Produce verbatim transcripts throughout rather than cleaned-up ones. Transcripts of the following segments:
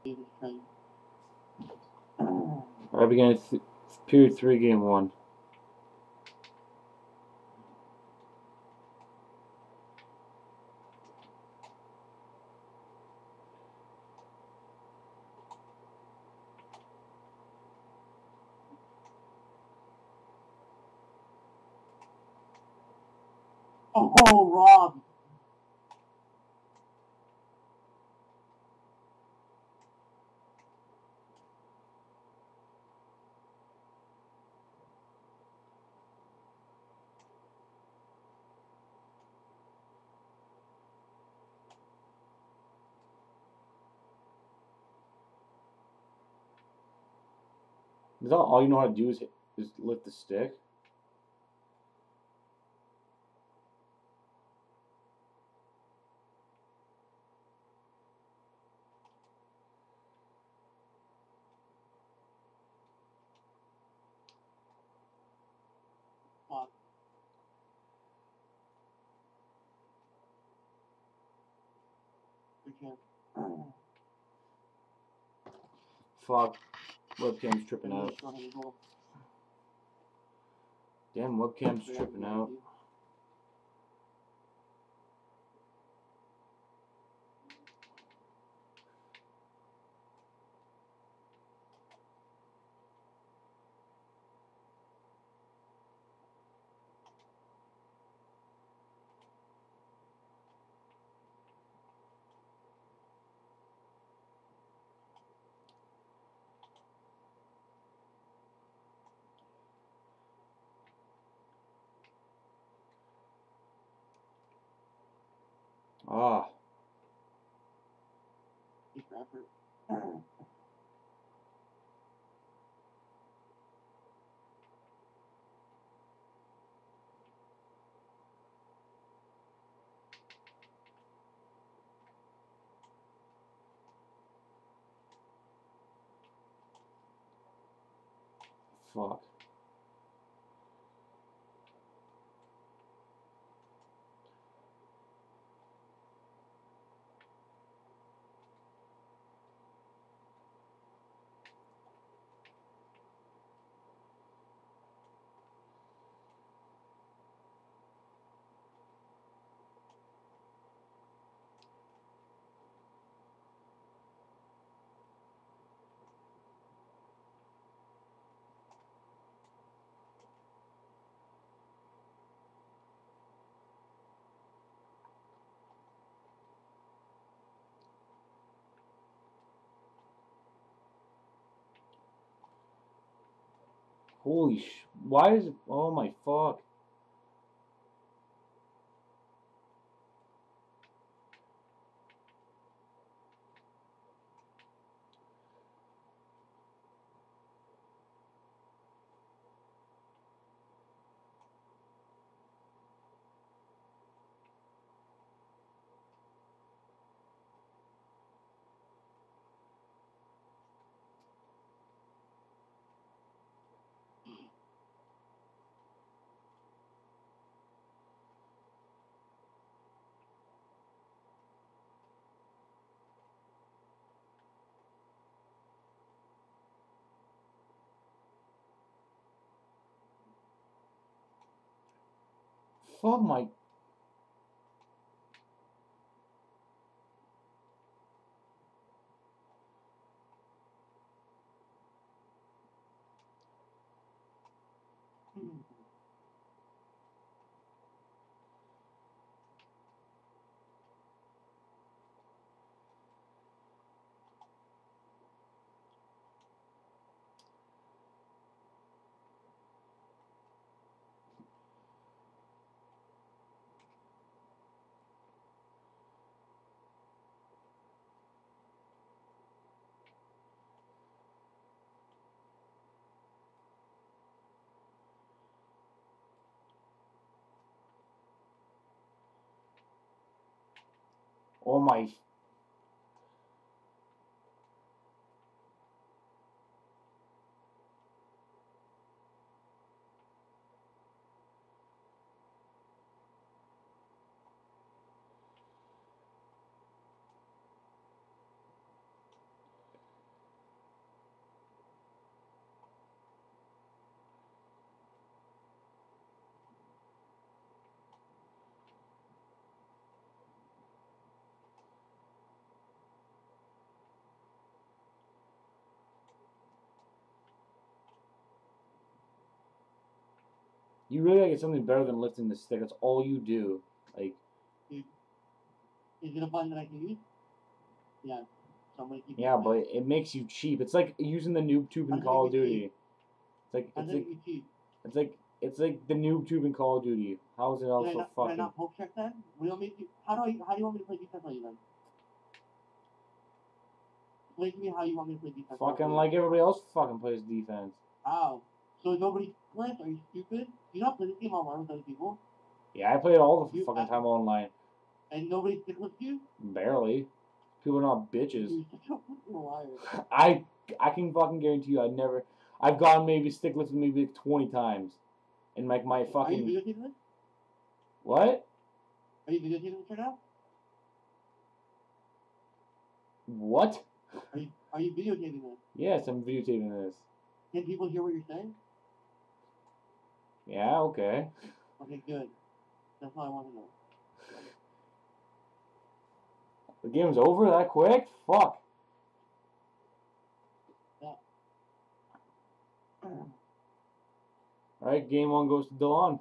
Alright, beginning th period three, game one. Oh, Rob. Is that all you know how to do is, is lift the stick? Fuck. Fuck. Webcam's tripping out. Damn, webcam's tripping out. Ah. Fuck. Holy sh... Why is it... Oh my fuck. Fuck my... Oh my... You really gotta get something better than lifting the stick. That's all you do. Like, Is it a button that I can use? Yeah. Somebody keep yeah, but it makes you cheap. It's like using the noob tube in How Call of does it get Duty. cheap? It's like How it's does it like get cheap? it's like it's like the noob tube in Call of Duty. How is it Can I, also not, can I fucking? not poke check then? We don't make you, how do I, how do you want me to play defense on you then? Explain to me how you want me to play defense. Fucking like everybody else fucking plays defense. How? So nobody splits? Are you stupid? You not play this game online with other people? Yeah, I play it all the You- fucking I- time online. And nobody stick with you? Barely. People are not bitches. You're such a fucking liar. I I can fucking guarantee you, I never. I've gone maybe stick lifting maybe like twenty times, and like my Are you fucking videotaping this? what? Are you videotaping this right now? What? Are you are you videotaping this? Yes, I'm videotaping this. Can people hear what you're saying? Yeah, okay. Okay, good. That's all I want to know. The game's over that quick? Fuck. Alright, game one goes to Delon.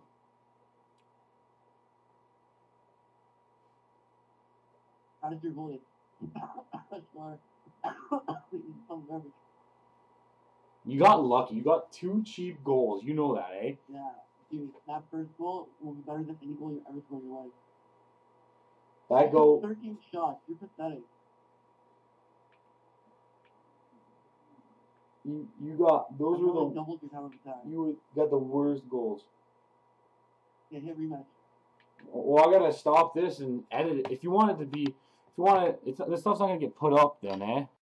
How did your goal? Sorry. I'm nervous. You got lucky. You got two cheap goals. You know that, eh? Yeah, dude, that first goal will be better than any goal you ever scored in your life. That goal. thirteen shots. You're pathetic. You you got those I've were only the doubled your time of attack. you got the worst goals. Yeah, hit rematch. Well, I gotta stop this and edit it. If you want it to be, if you want it, it's this stuff's not gonna get put up then, eh?